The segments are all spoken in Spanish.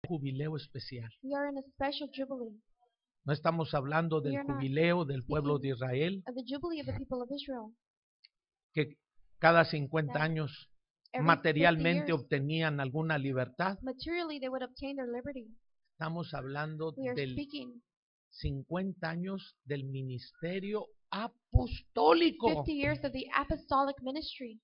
jubileo especial. We are in a special jubilee. No estamos hablando del We are not jubileo del pueblo de speaking Israel, of the jubilee of the people of Israel. que cada 50 That años every 50 materialmente years, obtenían alguna libertad. materially they would obtain their liberty. Estamos hablando We are del speaking 50 años del ministerio apostólico. 50 years of the apostolic ministry.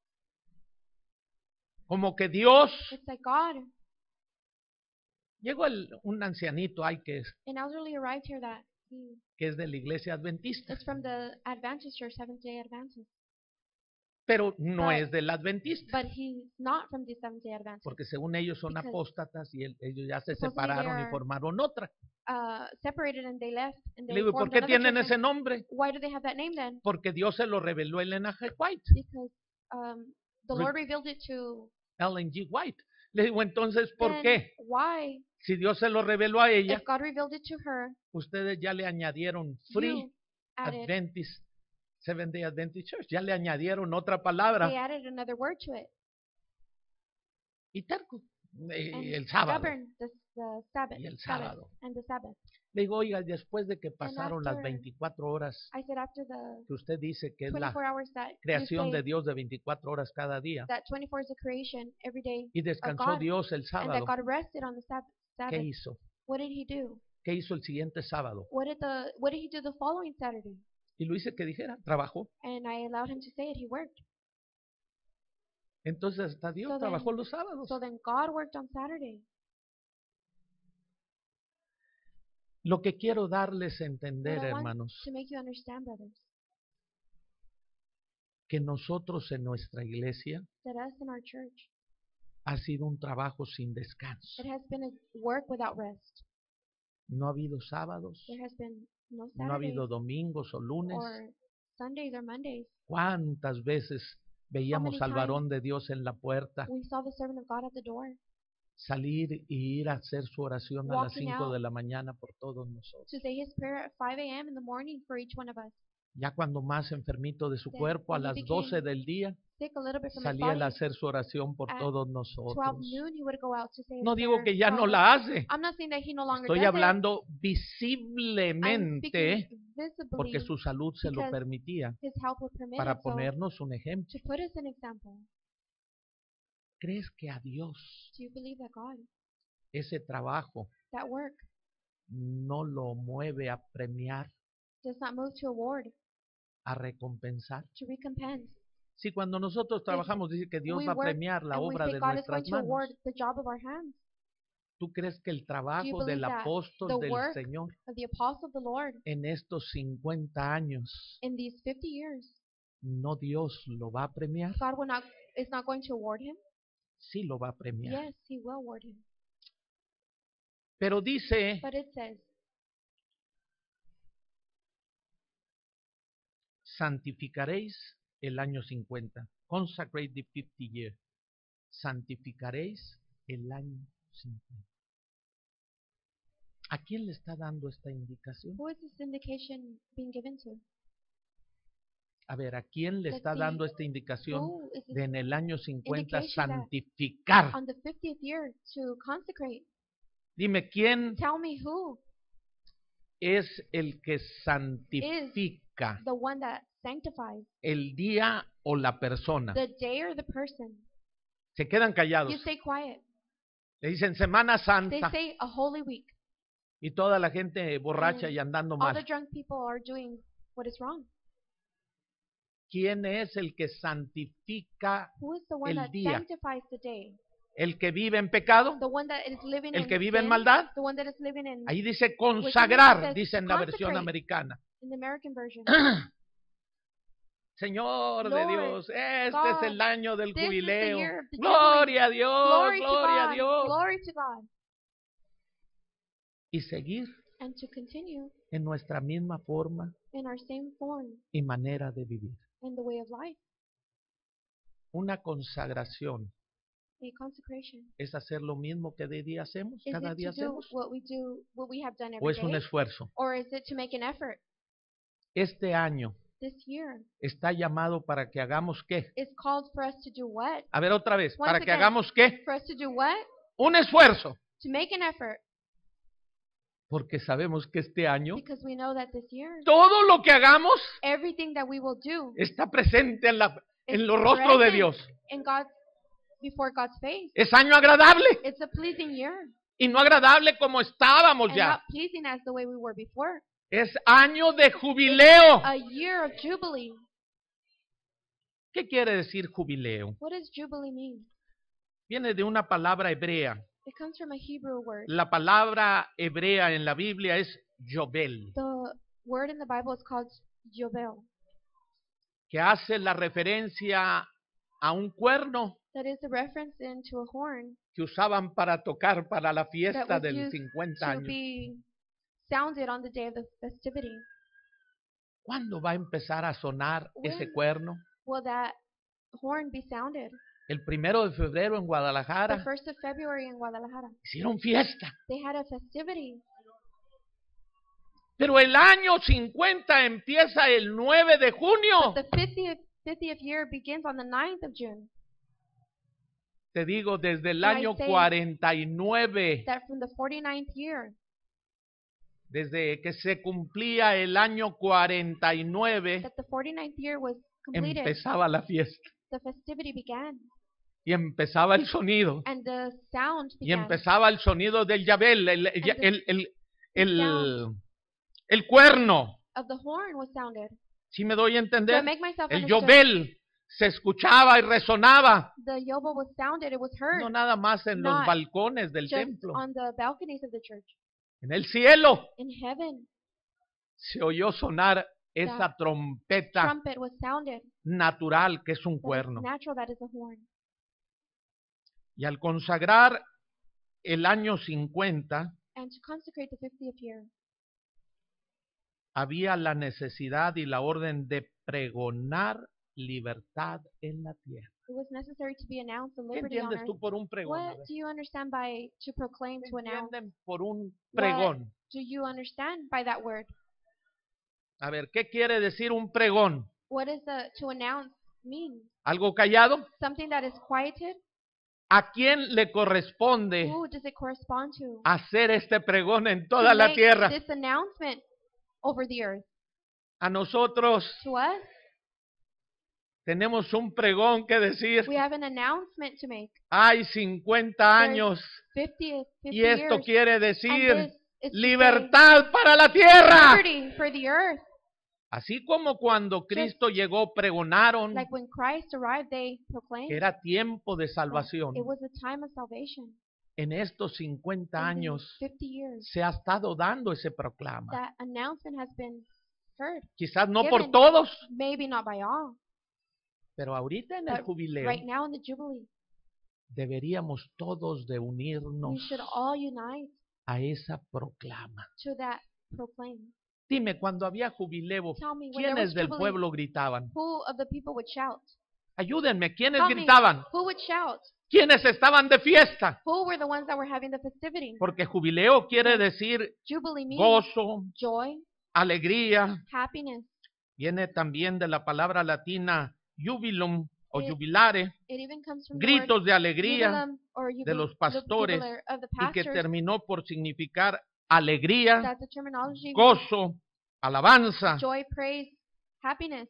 Como que Dios, It's like God, llegó un ancianito ahí an elderly arrived here that que es de la iglesia adventista, is from the Adventist Church, Seventh-day Adventist. pero no But- es del adventista, But he's not from the Seventh-day Adventist. porque según ellos son because apóstatas y ellos ya se supposedly separaron they y are- formaron otra. Separated and they left and Le they digo, ¿por formed qué another tienen church. ese nombre? Why do they have that name then? Porque Dios se lo reveló a Elena G. White, Because the Re- Lord revealed it to Ellen G. White. Le digo, entonces, ¿por then qué? why, Si Dios se lo reveló a ella, if God revealed it to her, ustedes ya le añadieron Free you added, Adventist, Seventh Day Adventist Church, ya le añadieron otra they palabra, added another word to it. y terco, And el sábado. stubborn, the Sabbath, Y el Sabbath, sábado. and the Sabbath. Le digo, oiga, después de que pasaron las after- 24 horas I said after the que usted dice que es la 24 hours that you creación say de Dios de 24 horas cada día, that 24 is a creation every day, y descansó God, Dios el and sábado, that God rested on the ¿qué Sabbath. hizo? What did he do? ¿Qué hizo el siguiente sábado? What did he do the following Saturday? Y lo hice que dijera, trabajó. And I allowed him to say it. He worked. Entonces hasta Dios So trabajó then- los sábados. So then God worked on Saturday. Lo que quiero darles a entender, What I want hermanos, to make you understand, brothers, que nosotros en nuestra iglesia that us in our church, ha sido un trabajo sin descanso. it has been a work without rest. No ha habido sábados, There has been no no ha habido Saturdays domingos o lunes. or Sundays or Mondays. ¿Cuántas veces veíamos many al varón de Dios en la puerta We saw the servant of God at the door salir y ir a hacer su oración a las Walking 5 out de la mañana por todos nosotros? to say his prayer at 5 a.m. in the morning for each one of us. Ya cuando más enfermito de su Then cuerpo, a when he las became 12 del día, Sick a little bit from his salía él a body, hacer su oración por at todos 12 nosotros. noon he would go out to say his No digo prayer que ya for no all of us. la hace. I'm not saying that he no longer Estoy does hablando it. I'm visiblemente speaking porque visibly su salud se lo because permitía his health would permit para it. So ponernos un ejemplo. to put us an example, ¿Crees que a Dios do you believe that God, ese trabajo that work, no lo mueve a premiar, does not move to award, a recompensar? to recompense? Si cuando nosotros trabajamos dice que Dios we va a work premiar la And we obra say de God is going nuestras to award manos, the job of our hands. ¿tú crees que el trabajo believe del that apóstol the del work Señor Of the apostle of the Lord en estos 50 años in these 50 years, no Dios lo va a premiar? God is not going to award him? Sí lo va a premiar. Yes, he will award him. Pero dice, But it says, santificaréis el año 50. Consecrate the 50 year. Santificaréis el año 50. ¿A quién le está dando esta indicación? who is this indication being given to? A ver, ¿a quién le Let's está see. dando esta indicación Who is this de en el año 50 indication that santificar? on the 50th year to consecrate? Dime, ¿quién Tell me who es el que santifica? the one that sanctifies, ¿El día o la persona? the day or the person? Se quedan callados. You stay quiet. Le dicen Semana They Santa say a holy week. y toda la gente borracha And y andando All the mal. drunk people are doing what is wrong. ¿Quién es el que santifica? Who is the one El that día. sanctifies the day? ¿El que vive en pecado? The one that is living ¿El in que vive en sin? maldad? The one that is living in Ahí dice consagrar, says dice en la versión consecrate. americana. in the American version. Señor de Lord, Dios, este es God, el año del this is the jubileo. year of the Gloria a Dios, Glory to gloria a God. Dios. Glory to God. Y seguir And to continue en nuestra misma forma in our same form y manera de vivir. in the way of life. Una consagración A consecration. es hacer lo mismo que de día hacemos, Is cada it día to do hacemos, what we have done o every es un day? esfuerzo. Or is it to make an effort? Este año This year está llamado para que hagamos qué. is called for us to do what? A ver otra vez, Once para que again. hagamos qué. For us to do what? Un esfuerzo. to make an effort, porque sabemos que este año because we know that this year, todo lo que hagamos everything that we will do está presente en is los rostros de present Dios. in God's, before God's face. Es año agradable It's a pleasing year, y no agradable como estábamos and ya. not pleasing as the way we were before. Es año de jubileo. A year of jubilee. ¿Qué quiere decir jubileo? What does jubilee mean? Viene de una palabra hebrea. It comes from a Hebrew word. La palabra hebrea en la Biblia es Yobel, The word in the Bible is called Yobel. que hace la referencia a un cuerno That is a reference into a horn que usaban para tocar para la that fiesta was del used 50 to años. be sounded on the day of the festivity. ¿Cuándo va a empezar a sonar ese When? cuerno? Will that horn be sounded? El 1 de febrero en The Guadalajara 1st of February in Guadalajara. hicieron fiesta. They had a festivity. Pero el año 50 empieza el 9 de junio. The 50th year begins on the 9th of June. Te digo, desde el And I año say 49, That from the 49th year, desde que se cumplía el año 49, that the 49th year was completed, empezaba la fiesta. the festivity began. Y empezaba el sonido. And the sound Y began. empezaba el sonido del Yabel, sound el cuerno. of the horn was sounded. ¿Sí me doy a To entender? make myself El understood, Yobel se escuchaba y resonaba. the yobel was sounded, it was heard, No nada más en los Not balcones del just templo. on the balconies of the church. En el cielo In heaven, se oyó sonar esa trompeta trumpet was sounded. natural que es un That is cuerno. natural, that is a horn. Y al consagrar el año 50, And to consecrate the 50th year, había la necesidad y la orden de pregonar libertad en la tierra. it was necessary to be announced the ¿Qué liberty on entiendes earth. tú por un pregón? A What ver, do you understand by to proclaim, ¿qué to announce? entienden por un pregón? Do you understand by that word? A ver, ¿qué quiere decir un pregón? What does the to announce mean? ¿Algo callado? Something that is quieted? ¿A quién le corresponde Who does it correspond to? hacer este pregón en To toda la make tierra? this announcement over the earth. A nosotros To us, tenemos un pregón que decir, we have an announcement to make. hay 50 años 50 y esto years. quiere And decir this is to say libertad para la tierra. liberty for the earth. Así como cuando Cristo llegó pregonaron Like when Christ arrived, they proclaimed que era tiempo de that salvación. it was a time of salvation. En estos 50 In años these 50 years, se ha estado dando ese proclama. that announcement has been heard. Quizás no por given. todos, Maybe not by all, pero ahorita en el but jubileo right now in the Jubilee, deberíamos todos de we unirnos should all unite a esa proclama. to that proclaim. Dime, cuando había jubileo, Tell me, when there was ¿quiénes del Jubilee, pueblo gritaban? who of the people would shout? Ayúdenme, ¿quiénes Tell me, gritaban? who would shout? ¿Quiénes estaban de fiesta? Who were the ones that were having the festivity? Porque jubileo quiere decir Jubilee means gozo, joy, alegría. happiness. Viene también de la palabra latina jubilum o It- jubilare, It even comes from the word gritos de alegría jubilum or de los pastores jubilar of the y que pastors. terminó por significar alegría, That's the terminology. gozo, alabanza, Joy, praise, happiness,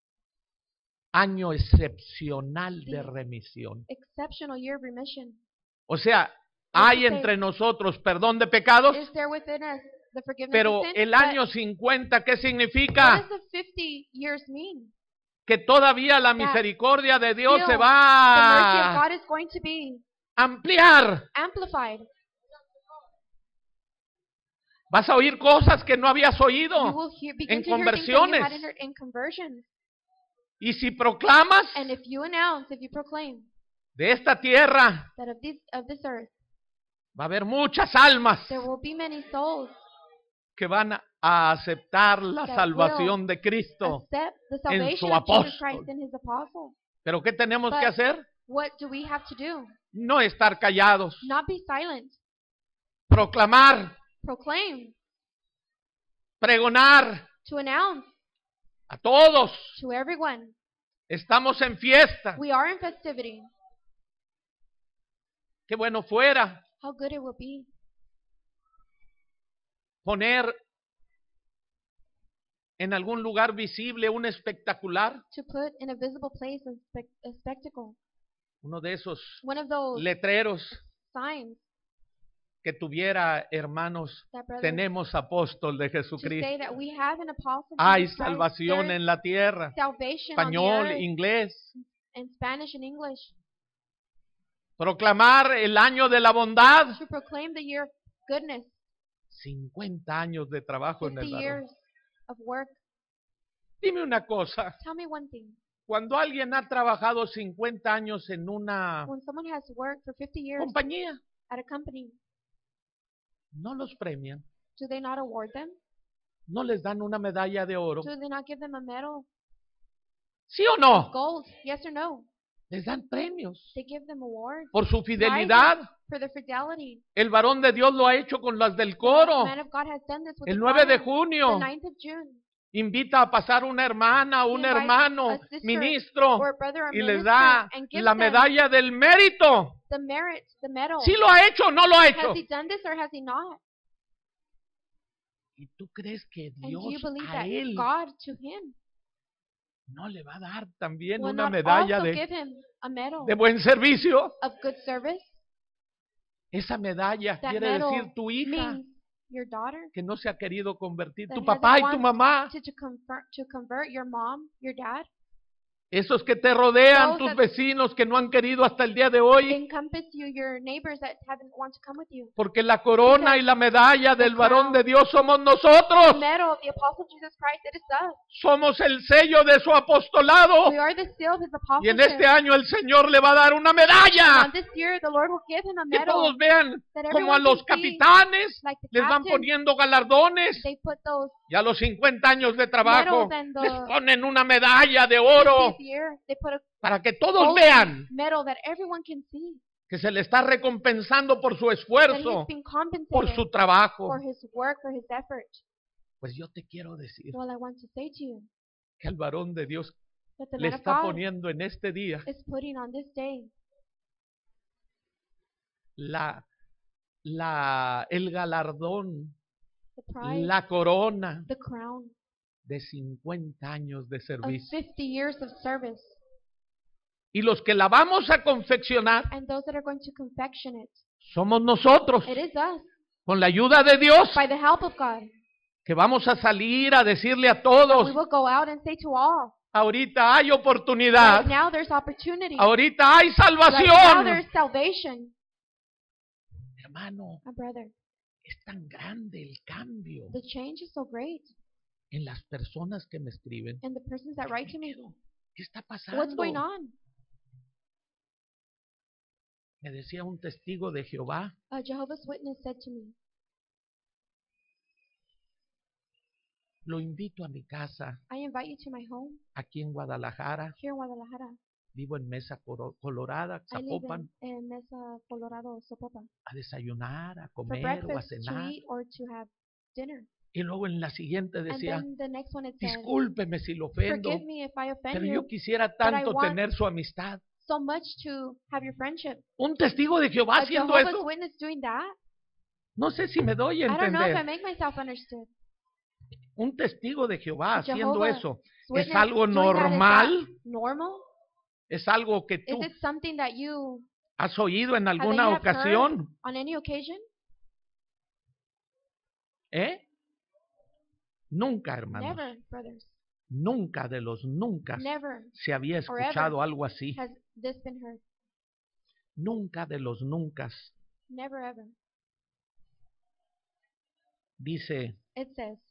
año excepcional de Sí. remisión. exceptional year of remission. O sea, What hay to say? entre nosotros perdón de pecados, Is there within us the forgiveness pero of sin? el But año 50, ¿qué what significa? does the 50 years mean? Que todavía la misericordia de Dios se still The mercy of va God is going to be a ampliar. amplified. Vas a oír cosas que no habías You oído. will begin en to hear things that you conversiones. hadn't heard in conversions. Y si proclamas And if you announce, if you proclaim de esta tierra, that of this earth, va a haber muchas almas there will be many souls que van a aceptar la that salvación de Cristo. accept the su salvation of Jesus apóstol. Christ and His apostle. Pero ¿qué tenemos que But- hacer? What do we have to do? No estar callados. Not be silent. Proclamar, Proclaim. pregonar To announce a todos. to everyone. Estamos en fiesta. We are in festivity. Qué bueno fuera how good it will be Poner en algún lugar visible un espectacular, to put in a visible place a spectacle, uno de esos one of those letreros signs que tuviera, hermanos, that, brother, tenemos apóstol de to say Jesucristo. that we have an apostle of Hay Jesus Christ. salvación There en is la tierra. salvation on the Español, earth, inglés. in Spanish and English, Proclamar el año de la bondad. to proclaim the year of goodness, 50 años de trabajo en 50 el varón. years of work. Dime una cosa. Tell me one thing. Cuando alguien ha trabajado 50 años en una When someone has worked for 50 years compañía, at a company, no los premian. do they not award them? No les dan una medalla de oro. Do they not give them a medal ¿Sí o no? of gold? Yes or no? Les dan premios They give them awards por su fidelidad. for their fidelity. El varón de Dios lo ha hecho con las del coro. The man of God has done this with El the 9 de choir. junio The 9th of June. invita a pasar una hermana, un He invites hermano, a sister ministro, or a brother or y les minister da and gives la them medalla del mérito. the merit, the medal. ¿Sí lo ha hecho o no lo ha hecho? Has he done this or has he not? ¿Y tú crees que And do you Dios believe a that él God to him no le va a dar también will una not medalla also de give him a medal buen servicio? of good service? Esa medalla That quiere medal decir tu hija means your daughter que no se ha querido convertir, that tu hasn't papá y tu wanted mamá, to convert your mom, your dad, esos que te rodean, Those tus that- vecinos que no han querido hasta el día de hoy, encompass you, your neighbors that haven't want to come with you. porque la corona y la medalla del varón crown. de Dios somos The nosotros. medal of the apostle Jesus Christ, it is us. Somos el sello de su apostolado. We are the seal of his Y en apostleship. este año el Señor le va a dar una And medalla. this year the Lord will give him a Que medal todos vean that como a everyone los can see, capitanes like the les van captain. poniendo galardones. They put those Y a los 50 años de trabajo medals and les the ponen una medalla de oro 50th year, they put a para que todos golden vean medal that everyone can see. que se le está recompensando por su That he's esfuerzo, been por compensated su trabajo. for his work, for his effort. Pues yo te quiero decir Well, I want to say to you que el varón de Dios that the le man of está God poniendo en este día is putting on this day el galardón, the prize, la corona the crown de 50 años de of servicio. 50 years of service. Y los que la vamos a confeccionar And those that are going to confection it, somos nosotros, it is us, con la ayuda de Dios, by the help of God. que vamos a salir a decirle a We todos, will go out and say to all, ahorita hay right oportunidad, now there's opportunity. ahorita hay Right now salvación. there's salvation. Hermano, My brother, es tan grande el cambio the change is so great. en las personas que me escriben. And the persons that write to me, ¿Qué está what's going pasando? on? Me decía un testigo de Jehová, A Jehovah's Witness said to me, lo invito a mi casa I invite you to my home aquí en Guadalajara. here in Guadalajara. Vivo en Mesa Colorada, I live Zapopan, in Mesa, Colorado, Zapopan. a desayunar, a For comer o a breakfast, to cenar. eat, or to have dinner. Y luego en la siguiente And decía, then the next one it said, discúlpeme si lo ofendo, forgive me if I offend pero you yo quisiera I tanto want- tener su amistad. so much to have your friendship. Un testigo de Jehová A haciendo Jehovah's eso. Witness doing that? No sé si me doy a I don't know if I entender. make myself understood. Un testigo de Jehová A haciendo Jehovah's eso. Witness ¿Es algo doing that, is that normal? normal? ¿Es algo que Is tú it something that you has oído en that you alguna have heard ocasión? on any occasion? ¿Eh? Nunca, hermanos. Never, brothers. Nunca de los nunca Never se había escuchado algo así. has this been heard. Nunca de los nunca. Never ever. Dice, It says,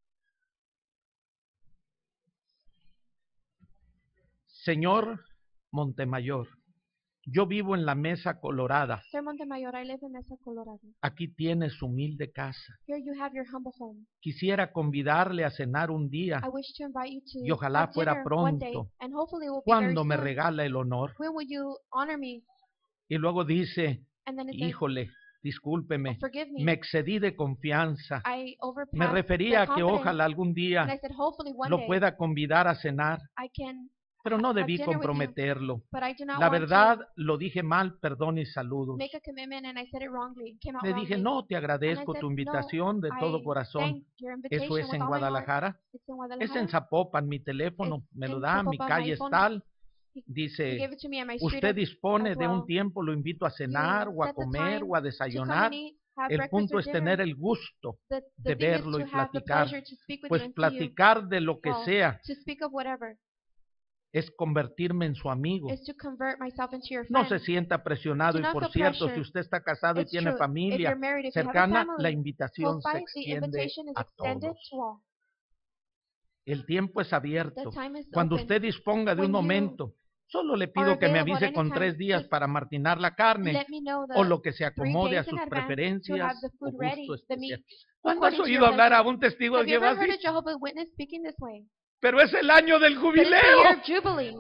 Señor Montemayor, yo vivo en la Mesa Colorada. Sir Montemayor, I live in Mesa, Colorado. Aquí tiene su humilde casa. Here you have your humble home. Quisiera convidarle a cenar un día. I wish to invite you to Y ojalá have fuera dinner one day, pronto. and hopefully it will be very ¿Cuándo me soon. regala el honor? When will you honor me? Y luego dice, And then it says, híjole, discúlpeme, forgive me. me excedí de confianza. I overpassed Me refería a the que confidence. ojalá algún And I día said, hopefully one lo day pueda convidar a cenar. I can pero no have debí dinner with you, comprometerlo. but I do not La want verdad, to lo dije mal, perdón y saludos. make a commitment, and I said it wrongly. It came out Le dije, wrongly. no, te And I agradezco said, tu no, invitación de todo I corazón. thank your invitation Eso es with en all my heart. Guadalajara. It's in Es Guadalajara. en Zapopan, mi teléfono It's me lo in da, mi Zapopan, calle my es phone. tal. He Dice, gave it to me at my street usted dispone as de un well. tiempo, lo invito a cenar o a set the comer time o a to come desayunar. and eat, have El breakfast punto or es dinner. tener el gusto The de thing is verlo y to have the platicar. pleasure to speak with you Pues and see you. platicar de lo que Well, sea to speak of whatever es convertirme en su amigo. is to convert myself into your No friend. se sienta presionado Do y not por feel cierto, si pressure. usted está casado y It's tiene true. If familia you're married, if you have a cercana, la family invitación close se by, the extiende invitation is a extended todos. to all. El tiempo es The abierto. time is Cuando open. usted disponga de un When you momento, solo le are pido que me available at avise any con time, 3 días just para martinar la carne let me know o the lo que se 3 acomode a days in sus advance to have preferencias the o food gusto ready, the especial. meat. ¿Cuándo has according to oído your hablar a pleasure. un testigo de Have you Jehová ever heard así? a Jehovah's Witness speaking this way? Pero es el año del But it's the year jubileo. of Jubilee.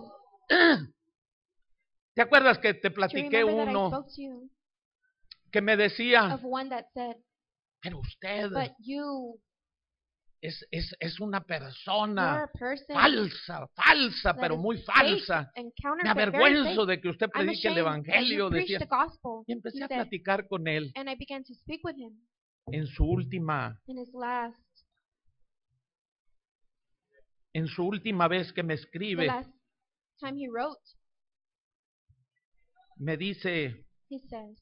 ¿Te acuerdas que te Do you platiqué remember that I uno spoke to you que me decía, of one that said, pero usted but you, es una you're persona a person falsa, that pero is muy fake falsa. and Me counterfeit, very avergüenzo fake. de que usted I'm predique el ashamed that evangelio, you preach decía. the gospel. Y empecé He a said, platicar con él and I began to speak with him en su última in his vez que me the escribe. last time he wrote. Me dice, He says,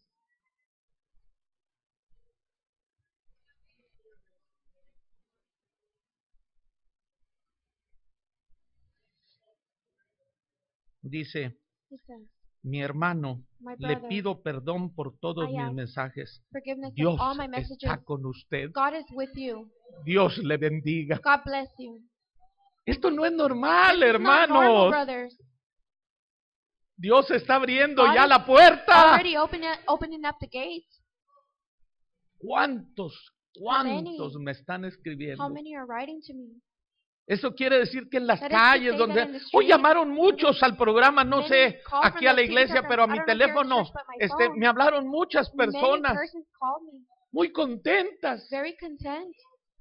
he says, mi hermano, my le brother, pido perdón por todos I mis ask mensajes. forgiveness Dios of all my messages. está con usted. God is with you. Dios le bendiga. God bless you. Esto no es normal, This is not normal, hermanos. brothers. Dios está abriendo God ya is la puerta. Already opening up the gate. ¿Cuántos many? me están How escribiendo? many are writing to me? Eso quiere decir que en las That is to calles say donde that in the hoy street, llamaron muchos al programa, no many sé, called aquí from a la the TV iglesia, program. pero a I mi don't know if you're in teléfono, church, but my phone. me hablaron muchas Many personas persons called me, muy contentas. very content.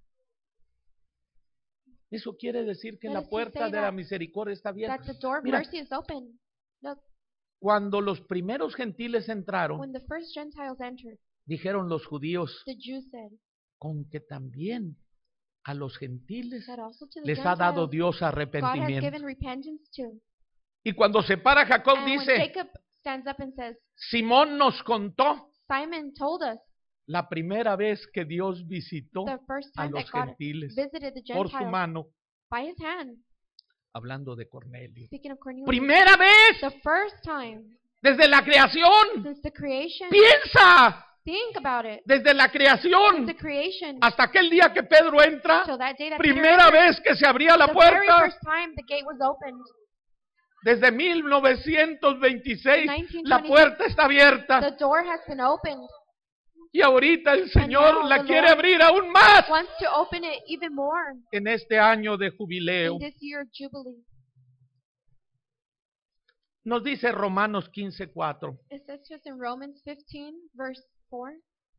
Eso quiere decir que That la is to puerta say de la that- misericordia está abierta. That the door of Mira, mercy is open. Look, cuando los primeros gentiles entraron, when the first Gentiles entered, dijeron los judíos, the Jews said con que también a los gentiles that also to the les ha dado Gentiles Dios God has arrepentimiento. given repentance to. Y cuando se para Jacob And when dice, Jacob stands up and says, Simón nos contó Simon told us la primera vez que Dios visitó the first a time los that God gentiles visited the por su Gentiles mano, by his hand. hablando de Cornelio. Speaking of Cornelius, Primera vez the first time desde la creación. since the creation. Piensa, Think about it. desde la Since creación the creation hasta aquel día que Pedro entra, till that day that Peter primera entered, vez que se abría la the very puerta, first time the gate was opened. desde 1926, la 1926, puerta está abierta. The door has been opened. Y ahorita el Señor now la the quiere Lord abrir aún más Wants to open it even more en este año de jubileo. in this year of Jubilee. Nos dice Romanos 15:4. It says just in Romans 15, verse 4.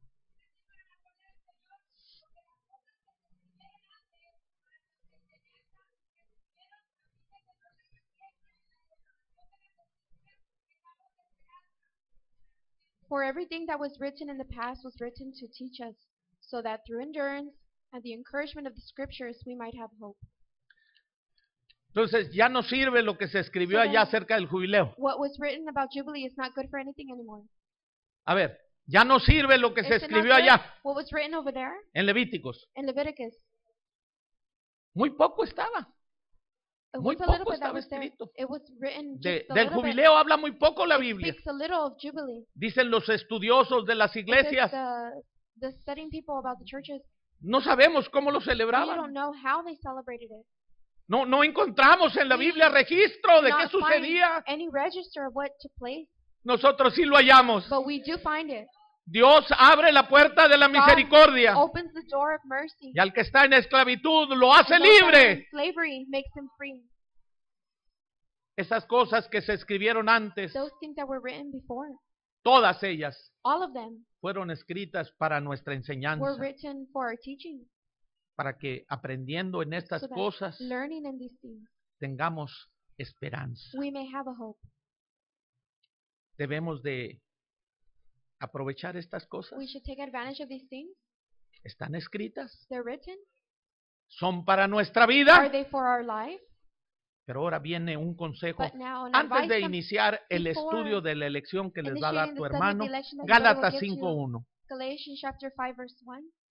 For everything that was written in the past was written to teach us, so that through endurance and the encouragement of the scriptures we might have hope. Entonces ya no sirve lo que se escribió So then- allá acerca del jubileo. What was written about Jubilee is not good for anything anymore. A ver, ya no sirve lo que se Is it not escribió good? allá What was written over there en Levíticos. in Leviticus? Muy poco estaba. It Muy was a little poco bit that estaba was there. escrito. It was written Del just a little bit. jubileo habla muy poco la It Biblia. speaks a little of Jubilee. Dicen los estudiosos de las It says iglesias. the studying people about the churches, No sabemos cómo lo we celebraban. don't know how they celebrated it. No encontramos en la Biblia registro de qué Not find sucedía. any register of what took place, Nosotros sí lo hallamos. but we do find it. Dios abre la puerta de la misericordia Opens the door of mercy. y al que está en esclavitud lo hace And those that are in libre. slavery makes them free. Esas cosas que se escribieron antes, Those things that were written before, todas ellas all of them fueron escritas para nuestra were enseñanza, written for our teaching, para que aprendiendo en estas so that cosas learning in these things, tengamos esperanza. we may have a hope. Debemos de aprovechar estas cosas. We should take advantage of these things. Están escritas, They're written. son para nuestra Are vida. they for our life? Pero ahora viene un consejo. But now an Antes advice de comes iniciar el before estudio de la elección que les va a dar initiating tu the study of hermano, the election that your brother will Gálatas give to you. 5:1. Galatians chapter 5 verse 1.